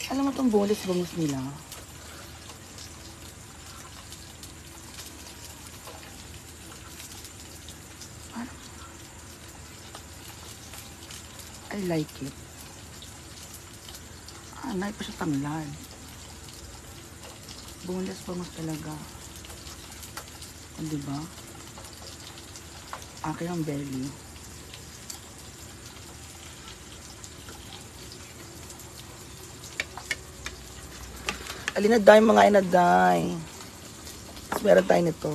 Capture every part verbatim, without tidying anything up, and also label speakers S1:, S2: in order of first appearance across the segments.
S1: Alam mo itong boneless bangus nila? I like it. Ah, naik pa siya tanglad. Boneless bangus talaga. O, diba? Akin ang belly. Alinaday mga inaday. Tapos meron tayo nito.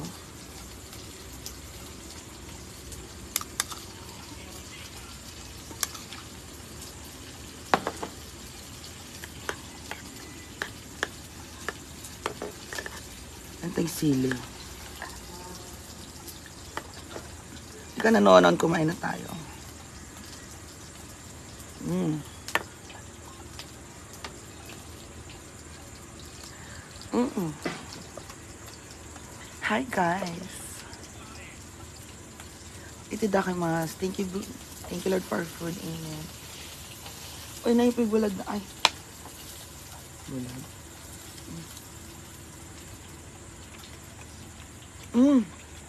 S1: Antay sili. Hindi ka nanonood, kumain na tayo. Mm. Mm-mm. Hi guys. Itadakimasu. Thank you, thank you Lord for food. Amen. Uy, naipig bulag na. Ay. Bulag. Mm.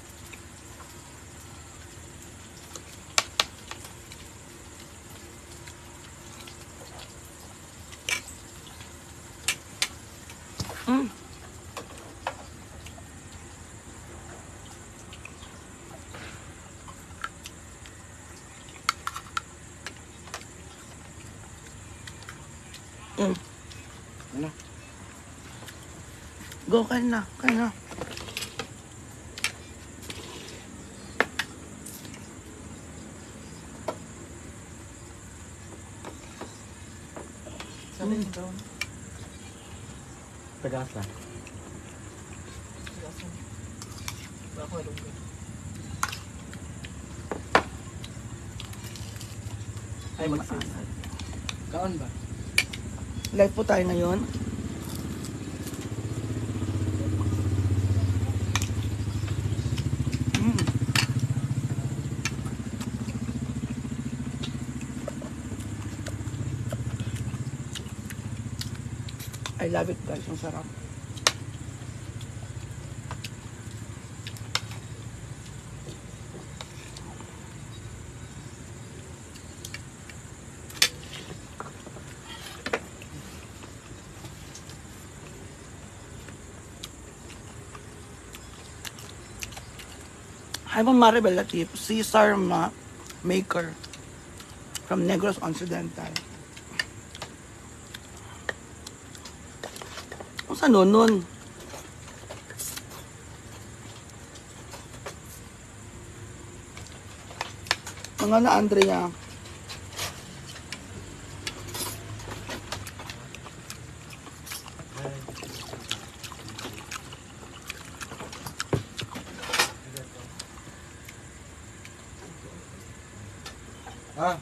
S1: Mm. Mm. Ano? Go, kain na. Kain na.
S2: Sabi niyo daw.
S3: Tagasa.
S2: Tagasan. Bako along ko. Ay, magsisid. Kaon ba?
S1: Live po tayo ngayon. Mm. I love it guys, ang sarap. Hi, Ma'am Maribel Latif, Caesar Ma Maker from Negros Occidental. Kung saan nun nun? Mga na Andrea.
S3: Ah.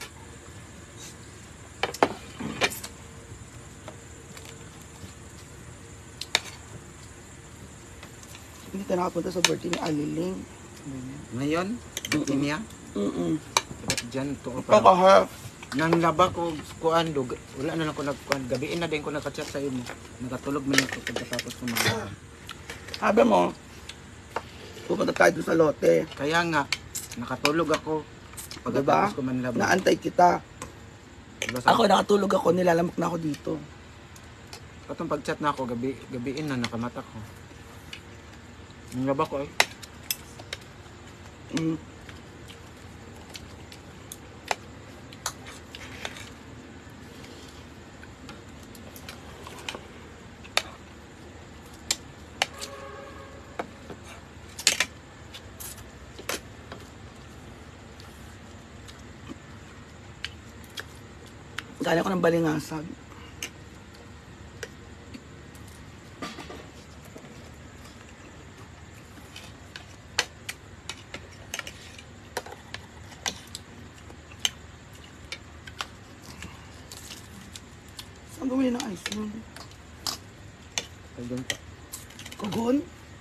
S1: Hindi tayo nakapunta sa birthday ni Aliling.
S3: Ngayon, Kimia,
S1: Mm-mm.
S3: dyan to
S1: Ikaw ka ha.
S3: nang laba ko kuan dog wala na lang ko nagkuan gabiin na din ko nakachat sa imo. Nakatulog man ako pagkatapos ko mag.
S1: Sabi mo, pupunta tayo doon sa lote.
S3: Kaya nga nakatulog ako
S1: Diba?
S3: pagkatapos ko man laba.
S1: Naantay kita.
S3: Diba, sa-
S1: Ako nakatulog ako, nilalamok na ako dito.
S3: Katong pagchat na ako gabi gabiin na nakamata ko. Nang laba ko ay
S1: Mm. Galing ko ng Balingasag. Saan bumili ng ice cream?
S3: doon pa.
S1: Kugon?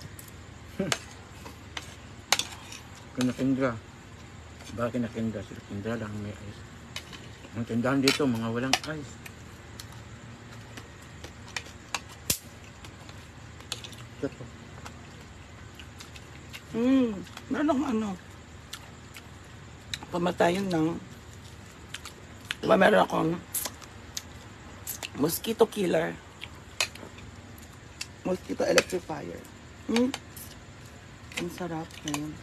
S3: Kinakindra. Ba kinakindra sila kindra lang may ice. Ang tindahan dito mga walang ice. Ito to.
S1: Hmm, meron akong ano. Pamatayan ng... Diba meron akong mosquito killer. Mosquito electrifier. Hmm. Ang sarap ngayon.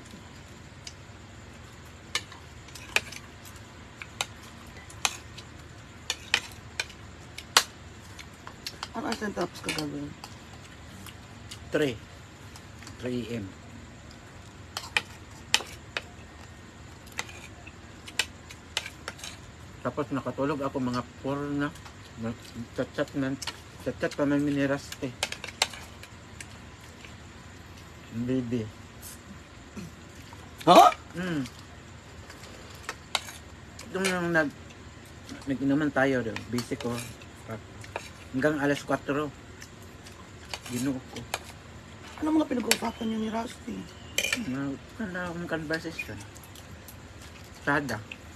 S1: Ano ang tapos ka gagawin?
S3: three. three a m Tapos nakatulog ako mga four na. Chat-chat na. Chat-chat pa man miniraste. Baby.
S1: Ha?
S3: Hmm. Doon lang nag... Nag-inuman tayo doon. Busy ko. Hanggang alas kwatro. Ginuo ko.
S1: Ano mga pinag-uusapan niyo ni Rusty?
S3: Nagkanda akong conversation. Sada.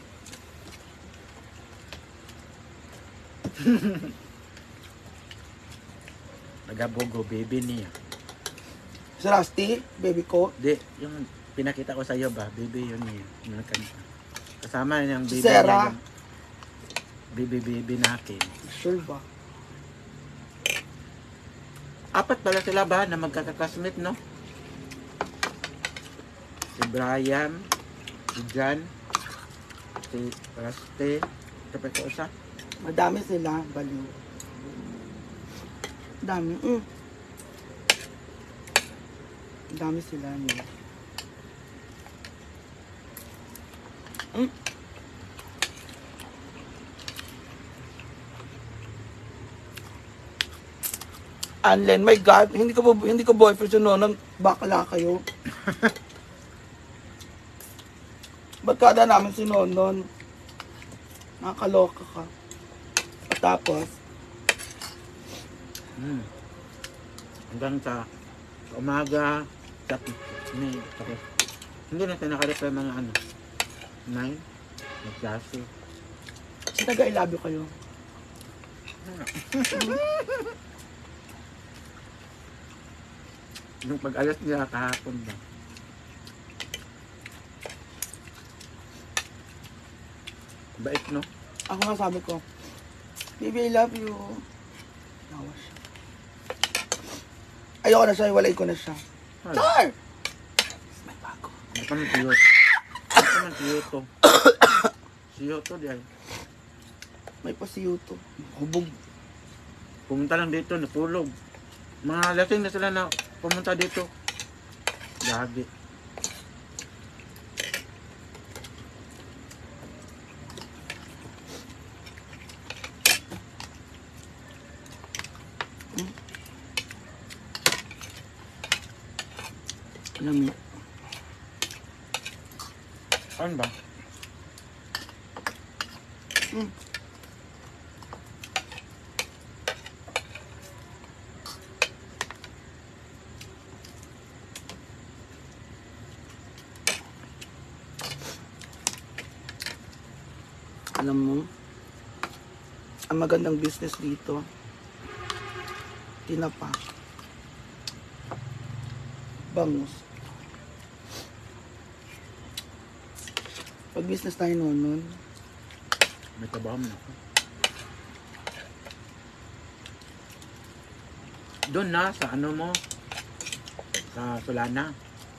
S3: Nagabogo, baby niya.
S1: Si Rusty, baby ko.
S3: Di, yung pinakita ko sa iyo ba, baby yun niya. Yung nagkanta. Kasama niyang
S1: Si
S3: baby
S1: Sarah.
S3: niya. Baby, baby natin.
S1: Sure ba?
S3: Apat pala sila ba na magkakakasmate, no? Si Brian, si John, si Rusty, tapos ko isa.
S1: Madami sila, baliw. Dami, mm. Dami sila niya. Mm. Anlen, my God, hindi ko bo- hindi ko boyfriend si Nonon, bakla kayo. Barkada namin si Nonon. Nakakaloka ka. At tapos,
S3: Hmm. Hanggang sa, sa umaga, sa may, tapos, hindi na tayo nakalip yung mga ano, nine, nagklase.
S1: si taga I love you kayo.
S3: Yung pag-alas nila kahapon ba? Bait, no?
S1: Ako nga sabi ko, baby, I love you. Nawa siya. Ayoko na siya, iwalay ko na siya.
S3: Ay,
S1: Char! May bago.
S3: hindi ka man tiyo. Hindi ka man tiyo to. Siyo to, di ay.
S1: May pasiyuto. Hubog.
S3: Pumunta lang dito, natulog. Mga lasing na sila na pumunta dito. Lagi.
S1: Alam mo,
S3: Saan ba?
S1: hmm. Alam mo, ang magandang business dito, tinapa, bangus. Pag business tayo noon nun,
S3: May trabaho mo na ako. Doon na, sa ano mo, sa Solana.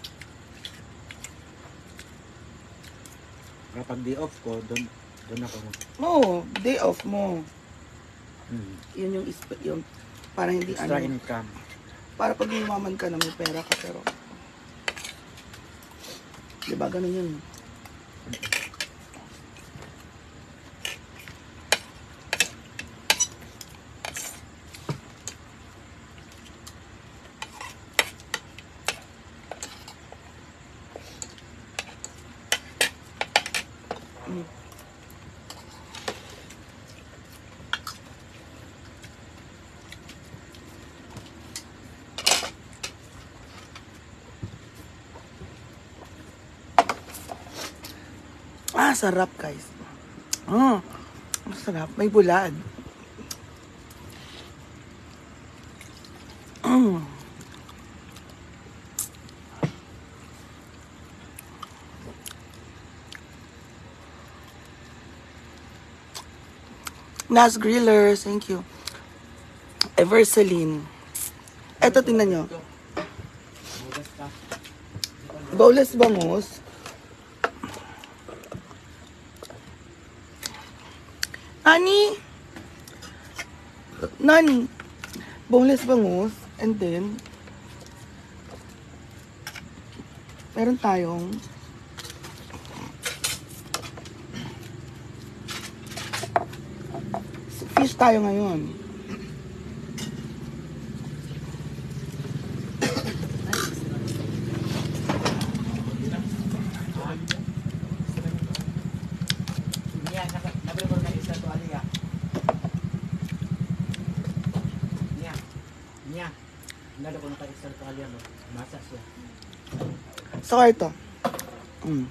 S3: Kapag day off ko, doon, doon ako.
S1: oo, day off mo.
S3: Hmm.
S1: Yun yung, isp- yung para hindi
S3: Extra
S1: ano,
S3: income.
S1: para pag yumaman ka na may pera ka pero, di ba ganun yun? Mm. Ah, sarap guys. Ah, masarap. May bulad. Mm. Nas Grillers, thank you. Everceline. Eto, tingnan nyo. Bowless bangus. Nani? Nani? Boneless bangus. And then, meron tayong fish tayo ngayon.
S3: Niya, nabili ko na isa to aliya. Niya. Niya. Nalo ko na isa to aliya mo. Masa siya.
S1: Sa kwarto. Mm.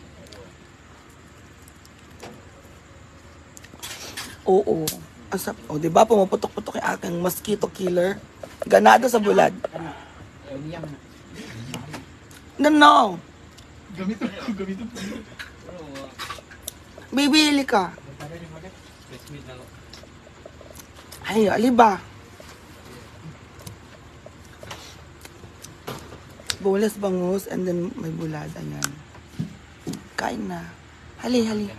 S1: Oo. Asap. O, di ba pumuputok-putok yung aking mosquito killer? Ganado sa bulad.
S3: Ano? Eh, niya mo.
S1: No, no.
S2: Gamitin ko, gamitin ko.
S1: Bibili ka. Ay, aliba. Boneless bangus and then may bulad. Ayan. Kain na. Hali, hali.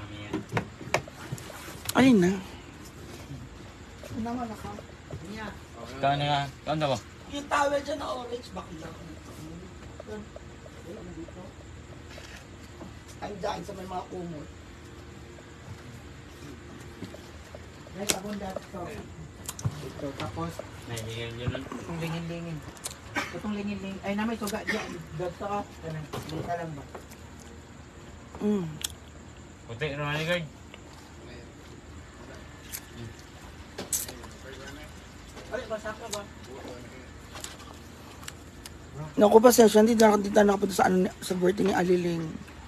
S1: Alin na? Naman ako.
S4: Kain na nga. Kain na ba?
S1: Yung towel dyan na orange, bakit lang? Ang dyan sa may mga kumot. May sabon dati to. Ito, tapos,
S4: Nahihingin yun lang.
S3: Itong lingin-lingin. Itong lingin-lingin. Ay, na may tuga dyan. Dito ka. Ganun. Dito lang ba?
S1: mm.
S4: Puti naman ni guard.
S3: Ay, basa ka ba?
S1: Naku, pasensya, hindi na hindi na nakapunta sa, ano, sa birthday ni Aliling.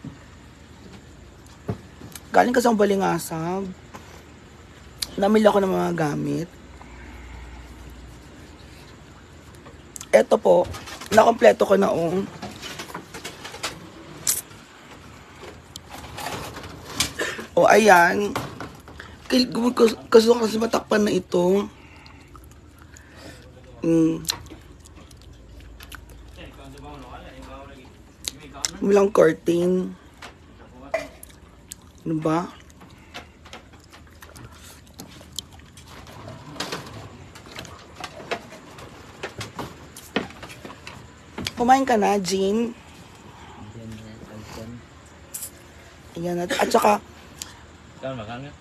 S1: Galing kasi ang Balingasab. Namili ako ng mga gamit. Eto po, nakompleto ko na oh. O ayan. Kasi kasi matakpan na ito. Mm. Walang curtain. Ano ba? Kumain ka na, Jean? Ayan na. At saka,
S4: Kain ba? Kain nga.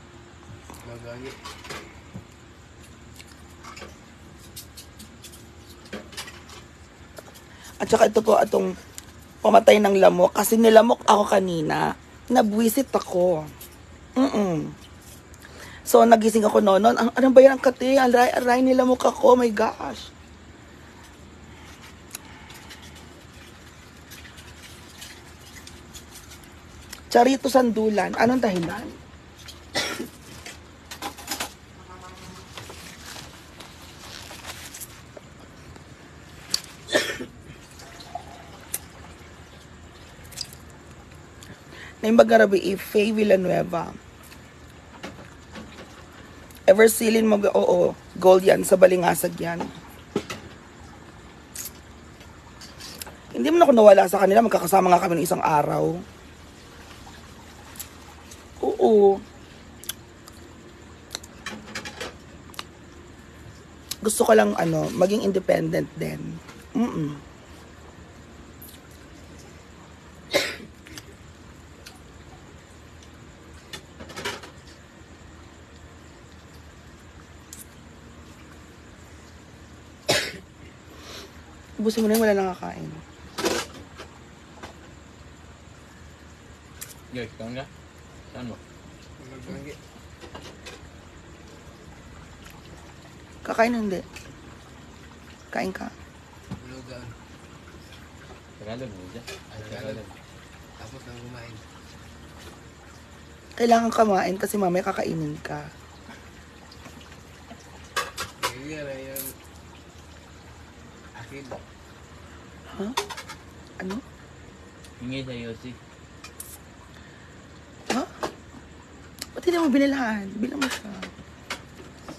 S1: at saka ito po atong pamatay ng lamok. Kasi nilamok ako kanina. Nabwisit ako. Mm-mm. So, nagising ako noon. Ang, ano ba yan ang kati? Aray, aray, nilamok ako. Oh my gosh. Charito Sandulan. Anong dahilan? Naimbag nga rabi, Faye Villanueva. Everceline mo, oo, gold yan, sa Balingasag yan. Hindi mo na ako nawala sa kanila, magkakasama nga kami ng isang araw. Oo. Gusto ko lang, ano, maging independent din. Mm-mm. Ubusin mo na yung wala nakakain.
S4: Guard, kain nga. Saan mo?
S1: Kakain hindi. Kain ka.
S4: Tagalog mo dyan. Tagalog.
S2: Tapos nang kumain.
S1: Kailangan kamain kasi mamaya kakainin ka.
S2: Yan na yung akin.
S1: Ha? Ano?
S4: Hingi sa Yossi.
S1: Ha? Ba't hindi mo binilhan? Bilang mo siya.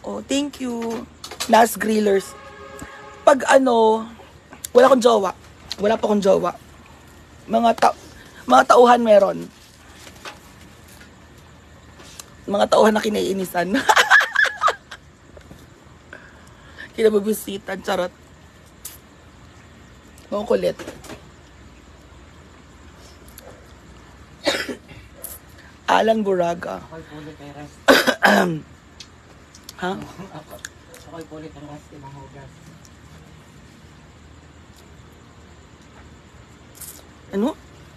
S1: Oh, thank you. Nas Grillers. Pag ano, wala akong jowa. Wala pa akong jowa. Mga ta mga tauhan meron. Mga tauhan na kinaiinisan. Kinababisitan, charot. Mga kulit. Alan Buraga.
S3: Ako'y pulit kay Rusty.
S1: Ha?
S3: Ako- Ako'y pulit kay Rusty ng hugas.
S1: Ano?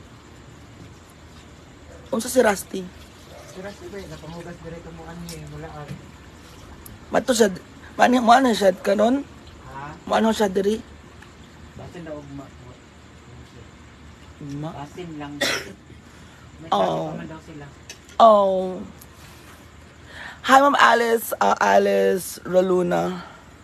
S1: Unsa si Rusty?
S3: Si Rusty ba, napangugas dirito mo ano eh, mula ari.
S1: Mato siya, mani mo ano siya kanon?
S3: Ha?
S1: Mo ano siya diri?
S3: Basin daw ma...
S1: Ma.
S3: Basin lang daw. May
S1: Oh.
S3: basin pa man daw sila.
S1: Oh. Hi, Ma'am Alice, uh, Alice Roluna.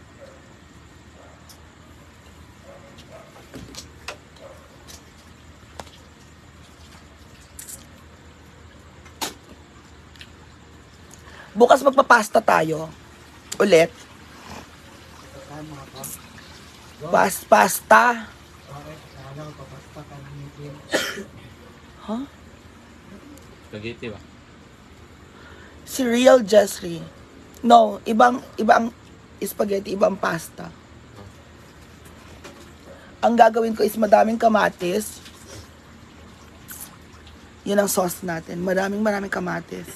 S1: Bukas magpapasta tayo. Ulit.
S3: Saan mga pa?
S1: Pas pasta.
S3: Okay, alam ko, pasta ka ng meeting.
S1: Huh?
S4: Spaghetti ba?
S1: Si Real Jesry. No, ibang ibang spaghetti, ibang pasta. Ang gagawin ko is madaming kamatis. Yun ang sauce natin. Maraming maraming kamatis.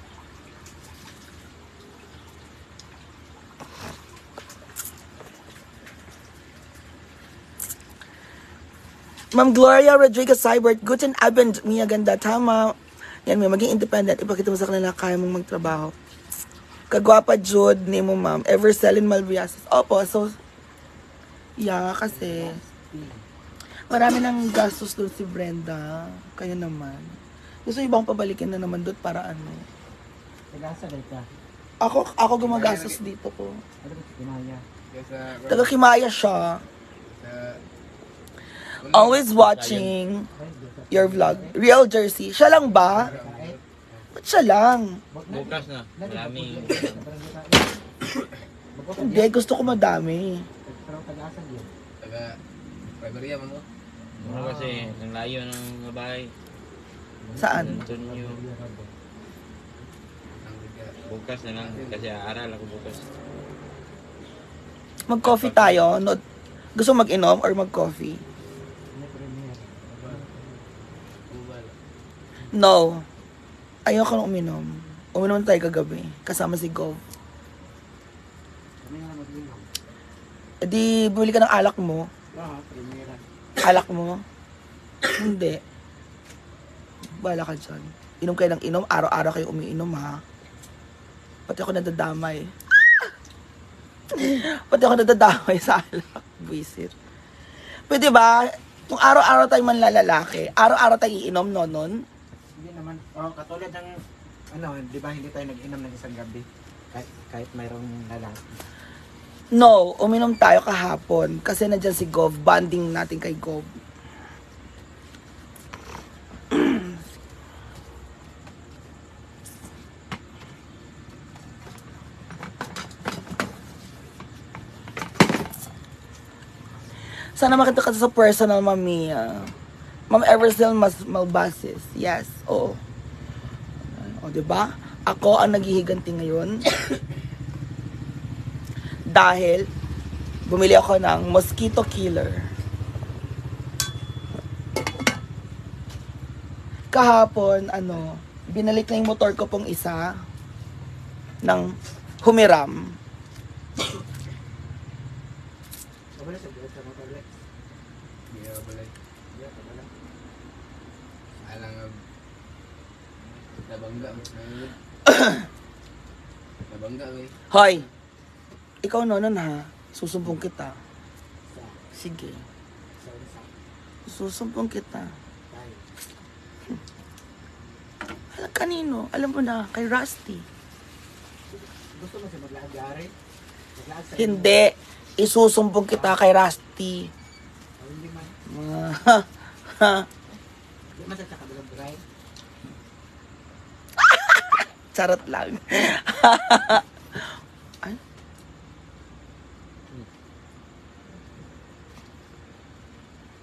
S1: Ma'am Gloria Rodriguez Cybert, guten Abend, Mia ganda, tama. Yan, may maging independent. Ipakita mo sa kanila, kaya mong magtrabaho. Kagwapa Jude, name mo ma'am. Evercelin Malviasis. Opo, so, yeah, kasi, marami ng gastos doon si Brenda. Kaya naman. Gusto ibang pabalikin na naman doon para ano.
S3: Nagasa dahi ka.
S1: Ako, ako gumagastos dito ko.
S3: Ano ba si Kinaya?
S2: Kaya sa...
S1: Taga Kimaya siya.
S2: sa
S1: Always watching your vlog. Real Jersey. Siya lang ba? Ba't siya lang?
S4: Bukas na. Maraming...
S1: Hindi, gusto ko madami.
S3: Pero tagasan yun.
S2: taga... Primaria mo mo?
S4: Mura kasi, ang layo ng babae.
S1: Saan?
S4: Antonio.
S2: Ang liga.
S4: Bukas na lang. Kasi aaral ako bukas.
S1: Mag-coffee tayo. No, gusto mo mag-inom or mag-coffee?
S3: May premier.
S2: Ubal.
S1: No. Ayoko nang uminom. Uminom tayo kagabi. Kasama si Gov.
S3: Kami nga mag-inom.
S1: E di, bumili ka ng alak mo.
S3: Ah, premier.
S1: Alak mo? Hindi. Bala ka dyan. Inom kayo ng inom. Araw-araw kayo umiinom, ha? Pati ako nadadamay. Pati ako nadadamay sa alak. Visit. Pwede ba? Kung araw-araw tayo manlalalaki, araw-araw tayo iinom, no, nun?
S3: Hindi naman. Oh, katulad ng ano, di ba hindi tayo nag-inom ng isang gabi? Kahit, kahit mayroong lalaki.
S1: No, uminom tayo kahapon. Kasi nandyan si Gov. Bonding natin kay Gov. Sana makita ka sa personal, Mami. ah. Ma'am Eversel Mas Malbasis. Yes, oo. O, diba? Ako ang naghihiganti ngayon. Dahil, bumili ako ng mosquito killer. Kahapon, ano, binalik na yung motor ko pong isa ng humiram.
S3: Kabala sa buwan sa mga tablet.
S2: Hindi ka balay.
S3: Hindi, kabala.
S2: Alang nga... Nabangga mo. Nabangga mo eh.
S1: Hoy! Ikaw nonon ha. Susumbong kita.
S3: Sa,
S1: Sige.
S3: sa, sa,
S1: Susumbong kita.
S3: tayo.
S1: Alam kanino? Alam mo na, kay Rusty.
S3: Gusto mo siya maglaag-ari? Maglaag sa
S1: Hindi. Isusumbong kita kay Rusty.
S3: O hindi man.
S1: Mga-
S3: Hindi man sa kabilang buray.
S1: Charot lang. Ay,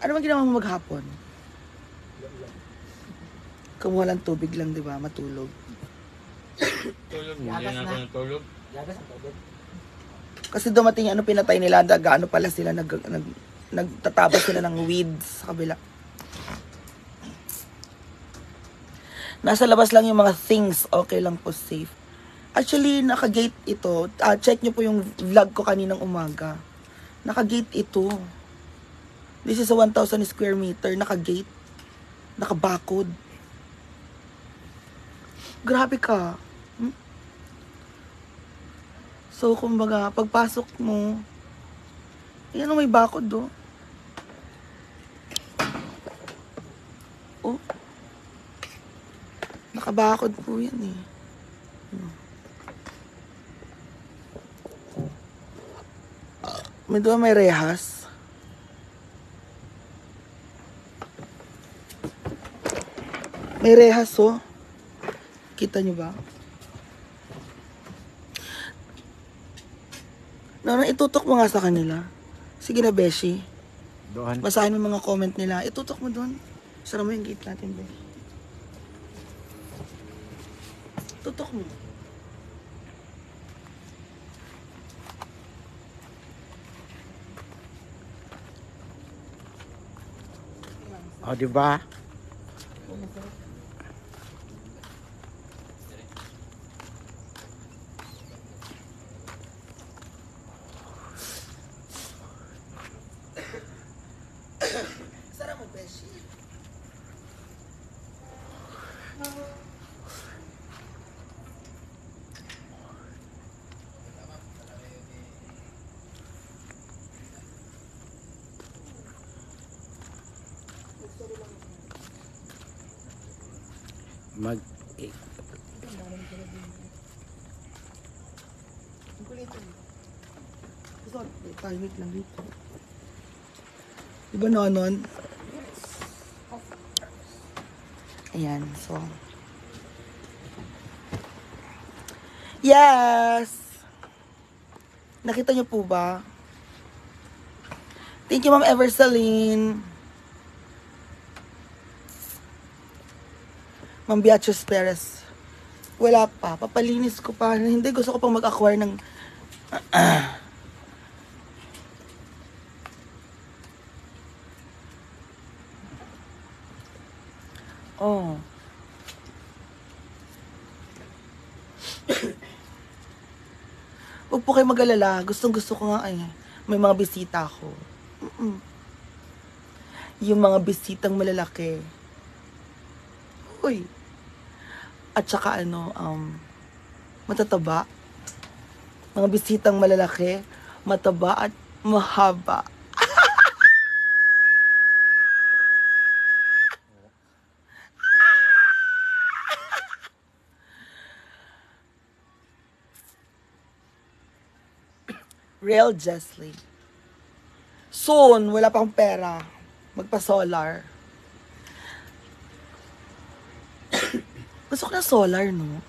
S1: Ano bang ginawa mo maghapon? Kumuha lang tubig lang, di ba? Matulog.
S4: Tulog. Hindi na ako natulog.
S1: Kasi dumating yung ano pinatay nila, nag-ano pala sila, nag, nag, nagtatabas sila ng weeds sa kabila. Nasa labas lang yung mga things, okay lang po, safe. Actually, naka-gate ito. Ah, check nyo po yung vlog ko kaninang umaga. Naka-gate ito. This is a one thousand square meter. Naka-gate. Naka-bakod. Grabe ka. Hmm? So, kumbaga, pagpasok mo, yan may bakod, do. Oh. Nakabakod po yan, eh. Hmm. May doon may rehas. May rehas, oh. Kita nyo ba? No, no, itutok mo nga sa kanila. Sige na, Beshi.
S3: Doon.
S1: Basahin mo mga comment nila. Itutok mo doon. Sara mo yung gate natin, Beshi. Tutok mo.
S3: O, di ba?
S1: Sara mo, Beshi.
S3: Mag...
S1: Ang kulit yun. Gusto, timing lang dito. Diba nonon? Ayan, so. Yes! Nakita niyo po ba? Thank you, Ma'am Everceline. Ma'am Beatrice Perez. Wala pa. Papalinis ko pa. Hindi, gusto ko pang mag-acquire ng... oh. Huwag po kayo mag-alala. Gustong gusto ko nga eh. May mga bisita ako. Mm-mm. Yung mga bisitang malalaki. Uy. At saka ano, um, matataba. Mga bisitang malalaki, mataba at mahaba. Real Jesslyn. Soon, wala pa akong pera. Magpa-solar. Gusto ko na solar, no?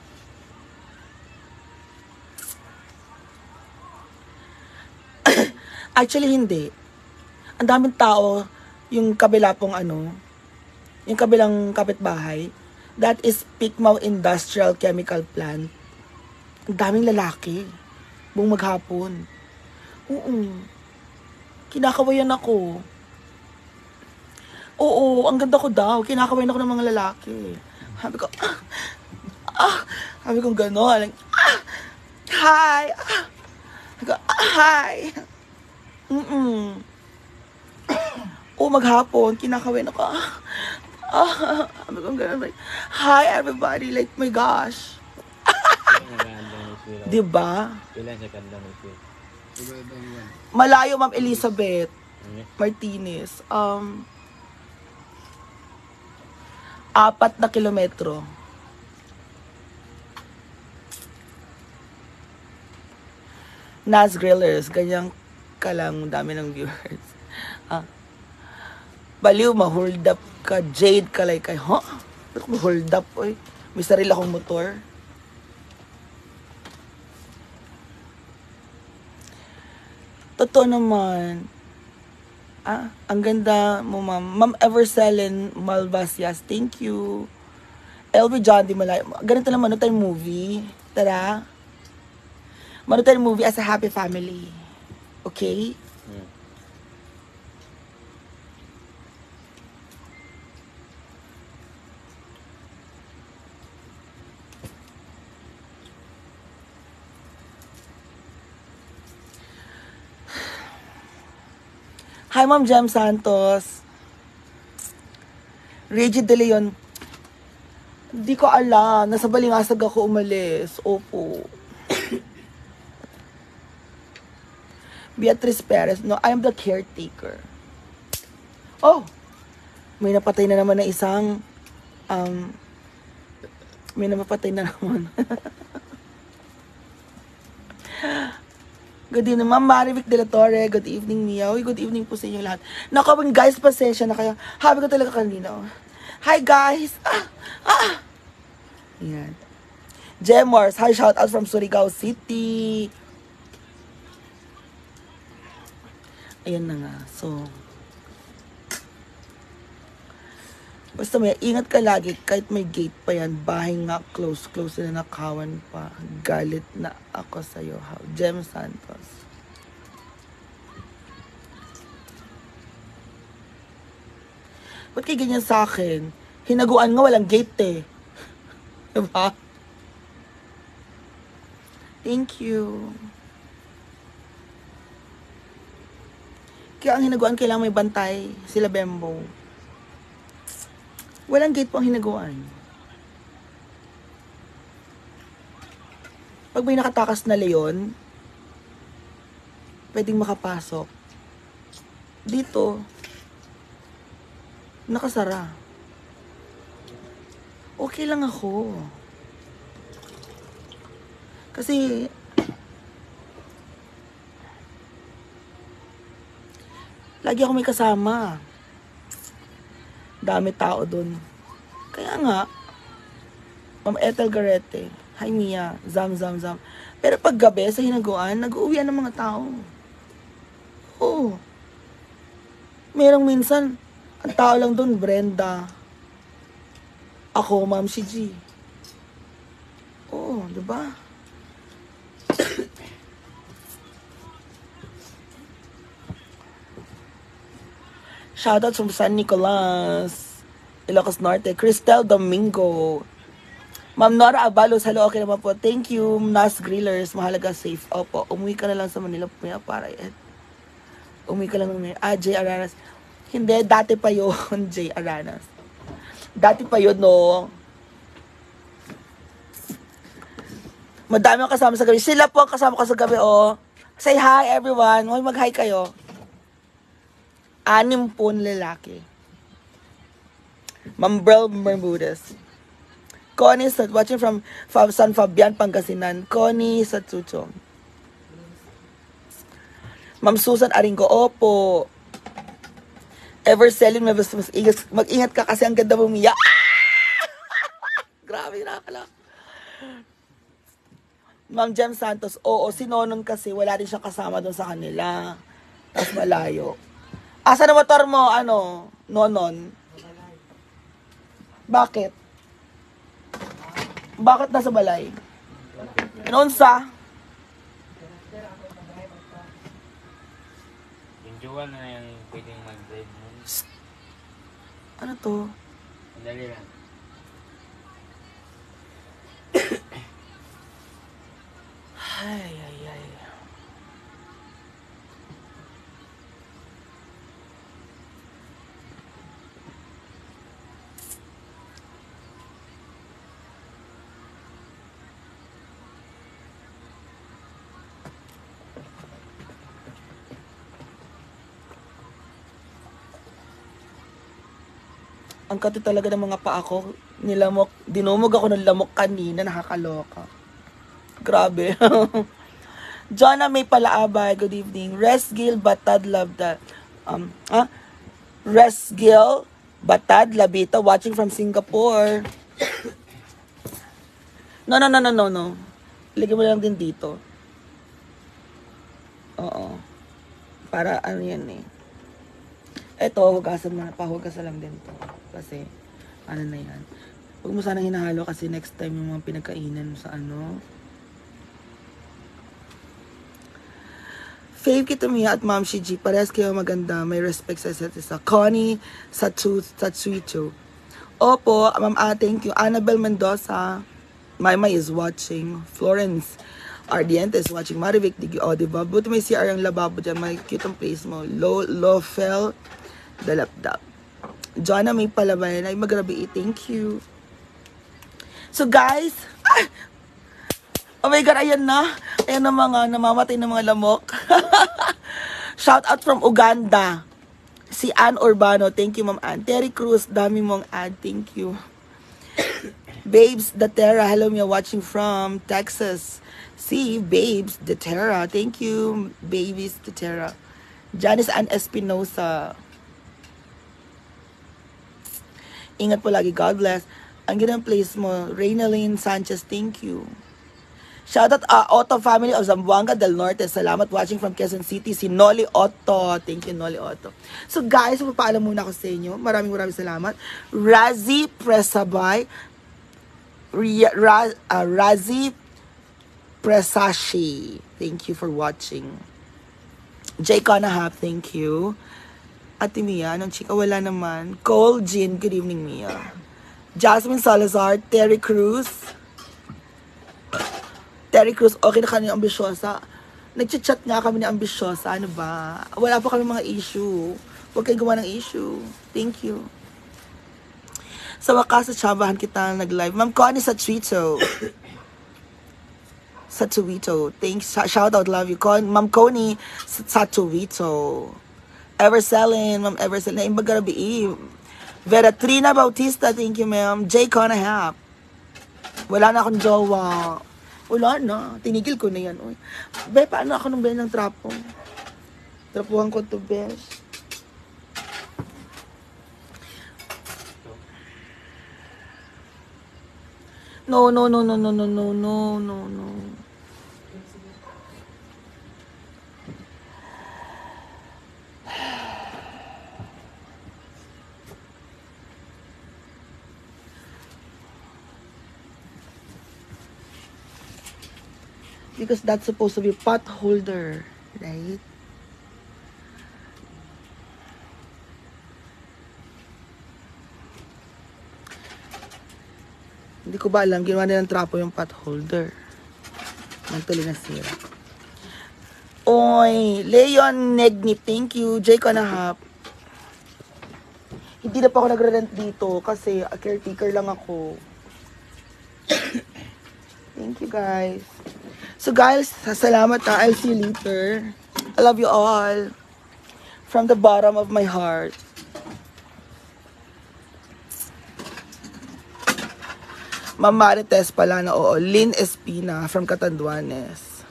S1: Actually, hindi. Ang daming tao, yung kabila pong ano, yung kabilang kapitbahay, that is Pigmao Industrial Chemical Plant. Ang daming lalaki. Buong maghapon. Oo. Kinakawayan ako. Oo, ang ganda ko daw. Kinakawayan ako ng mga lalaki. Sabi ko, ah, ah, sabi ko gano'n. Ah, hi, ah. Sabi ko, ah, hi. Mm-mm. Oo, maghapon, kinakawayan ako. Ah, ah, sabi ko gano'n. Hi, everybody. Like, my gosh. Diba?
S4: Kailan sa kanda ng sweet?
S2: Iba-ibang yan.
S1: Malayo, Ma'am Elizabeth
S4: Ano?
S1: Martinez. Um, apat na kilometro. Nas Grillers, ganyan ka lang, dami ng viewers. Ah. Baliw, ma-hold up ka, Jade ka like kay, huh? Ba't ko ma-hold up, oy? May sarili akong motor. Totoo naman. Ah, ang ganda mo, ma'am. Ma'am Evercellen Malvasias, thank you. L B John Di Malay. Ganito lang manood tayo movie. Tara. Manood tayo movie as a happy family. Okay?
S4: Hmm.
S1: Hi, Ma'am Jem Santos. Reggie De Leon. Di ko alam. Nasa Balingasag ako umalis. Opo. Beatrice Perez. No, I am the caretaker. Oh! May napatay na naman na isang um, may napapatay na naman. Good evening, Ma'am Marivic de la Torre. Good evening, Mia. Uy, good evening po sa inyo lahat. Nakawin, guys, pasensya na kayo. Habi ko talaga kanina. oh. Hi, guys. Ah, ah. Yan. Jemors, hi, shout out from Surigao City. Ayan na nga. So, basta may ingat ka lagi. Kahit may gate pa yan, bahay nga, close, close na nakawan pa. Galit na ako sa'yo. How? Jem Santos. Ba't kayo ganyan sa akin? Hinaguan nga, walang gate eh. Diba? Thank you. Kaya ang hinaguan, kailangan may bantay. Sila Bembo. Walang gate po ang hinaguan. Pag may nakatakas na leon, pwedeng makapasok. Dito, nakasara. Okay lang ako. Kasi, lagi ako may kasama. Dami tao dun. Kaya nga, Ma'am Ethel Garete, hi Mia, zam zam zam. Pero pag gabi sa hinaguan, nag-uuwian ng mga tao. Oo. Merong minsan, ang tao lang dun, Brenda. Ako, Ma'am si G. Oo, diba? Shoutout from San Nicolas, Ilocos Norte. Cristel Domingo. Ma'am Nora Abalos, hello, okay naman po. Thank you, Nas Grillers. Mahalaga, safe. Opo, umuwi ka na lang sa Manila po para eh. Umuwi ka lang ng Ah, Jay Aranas. Hindi, dati pa yun, Jay Aranas. Dati pa yun, no? Madami ang kasama sa gabi. Sila po ang kasama ko sa gabi, oh. Say hi, everyone. Hoy, mag-hi kayo. Anim po na lalaki. Ma'am Brel Bermudez. Connie Sat, watching from Fab, San Fabian, Pangasinan. Connie Satsucho. Ma'am Susan Aringo, opo. Ever selling, mas, mas ingat, mag-ingat ka kasi ang ganda mo, Mia. Grabe, nakakala. Ma'am Jem Santos, oo, si Nonon kasi wala rin siyang kasama doon sa kanila. Tapos malayo. Asa na motor mo, ano, Nonon? Bakit? Bakit nasa balay? Inunsa?
S4: Yung jowa na yung pwedeng mag-drive mo.
S1: Ano to?
S4: Dali lang.
S1: Ay, ay, ay. Ang kati talaga ng mga paa ko. Nilamok, dinumog ako ng lamok kanina, nakakaloka. Grabe. Jonah May Palaabay, good evening. Resgil Batad Labda. Um, ah? Resgil Batad Labita, watching from Singapore. No, no, no, no, no, no. Ilagay mo lang din dito. Oo. Para ano yan eh. Eto, hugasan mo na. Pahugasan lang din to. Kasi, ano na yan. Huwag mo sanang hinahalo kasi next time yung mga pinagkainan mo sa ano. Fave Kitamiya at Ma'am Shiji. Parehas kayo maganda. May respect sa isa't isa. Connie Satu Satsuito. Opo, Ma'am A, thank you. Annabel Mendoza. Maymay is watching. Florence Ardiente is watching. Marivic Digi. O, diba? Buti may C R yung lababo dyan. May cute ang place mo. Lo, Lofel Dalapdap. Jonna may palabayan. Ay, magrabi. Thank you. So, guys. Ah! Oh my God, ayan na. Ayan na mga namamatay na mga lamok. Shout out from Uganda. Si Ann Urbano. Thank you, Ma'am Ann. Terry Cruz, dami mong ad. Thank you. Babes Datera. Hello, me watching from Texas. Si Babes Datera. Thank you, Babies Datera. Janice Ann Espinosa. Ingat po lagi. God bless. Ang ginang place mo. Reynalyn Sanchez. Thank you. Shoutout uh, Otto family of Zamboanga del Norte. Salamat watching from Quezon City. Si Noli Otto. Thank you, Noli Otto. So guys, papaalam muna ako sa inyo. Maraming maraming salamat. Razi Presabay. Ria- Ra- uh, Razi Presashi. Thank you for watching. Jay Conahap, thank you. Ate Mia, anong chika? Wala naman. Cole Jean, good evening, Mia. Jasmine Salazar, Terry Cruz. Terry Cruz, okay na kami ambisyosa. Nag-chat nga kami ni ambisyosa. Ano ba? Wala pa kami mga issue. Huwag kayo gawa ng issue. Thank you. Sa wakas, satsabahan kita nag-live. Ma'am Connie Satsuito. Satsuito. Thanks. Shout out, love you. Con Ma'am Connie Satsuito. Everselin. Ma'am Everselin. Naimbaga rabi. Veratrina Bautista. Thank you, ma'am. Jay Conahap. Wala na akong jowa. Wala na. Tinigil ko na yan. Uy. Be, paano ako nung ben ng trapo? Trapuhan ko to, besh. No, no, no, no, no, no, no, no, no, no. Because that's supposed to be pot holder, right? Hindi ko ba alam, ginawa nilang trapo yung pot holder. Nagtuloy na sira. Oy, Leon Negnip, thank you. Jay Conahap. Hindi na pa ako nagre-rent dito kasi a caretaker lang ako. Thank you, guys. So guys, salamat ha. I'll see you later. I love you all. From the bottom of my heart. Ma'am Marites pala na oo. Lynn Espina from Catanduanes.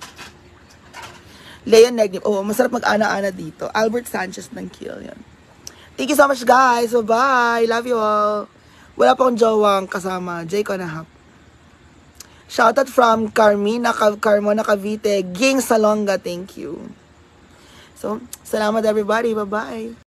S1: Leon Negnip. Oo, masarap mag-ana-ana dito. Albert Sanchez ng Kill. Yan. Thank you so much, guys. Bye-bye. Love you all. Wala pa akong jowang kasama. Jay Conahap. Shoutout from Carmina, Carmona Cavite, Ging Salonga, thank you. So, salamat everybody. Bye-bye.